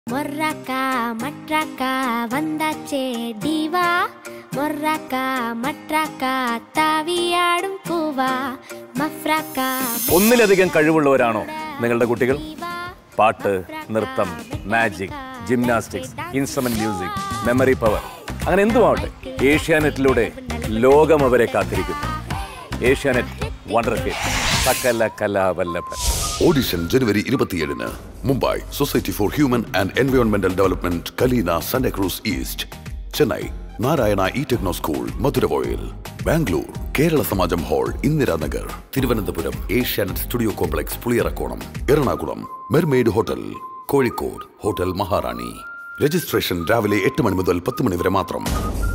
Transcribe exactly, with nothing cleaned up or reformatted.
மொர்ராக்கா மட்ராக்கா வந்தாச்சே டிவா மொர்ராக்கா മട്രാക്കാ താവിയാടും പൂവാ മഫ്രാക്കാ. ഒന്നിലധികം കഴിവുള്ളവരാണോ നിങ്ങളുടെ കുട്ടികൾ? പാട്ട്, നൃത്തം, magic, gymnastics, instrument music, memory power, അങ്ങനെ എന്തുമാവട്ടെ, ഏഷ്യാനെറ്റിലൂടെ ലോകം അവരെ കാത്തിരിക്കുന്നു. ഏഷ്യാനെറ്റ് വണ്ടർ കിഡ് സകല കലാവല്ലഭൻ. ഓഡിഷൻ ജനുവരി ഇരുപത്തിയേഴിന് Mumbai society for human and എൻവയോൺമെന്റൽ development Kalina Santacruz east, Chennai Narayana E techno school മധുരവോയിൽ, Bangalore Kerala Samajam hall Indiranagar, Thiruvananthapuram Asianet studio complex Puliyarakonam, Ernakulam mermaid hotel, Kozhikode hotel Maharani. Registration രാവിലെ എട്ട് മണി മുതൽ പത്ത് മണി വരെ മാത്രം.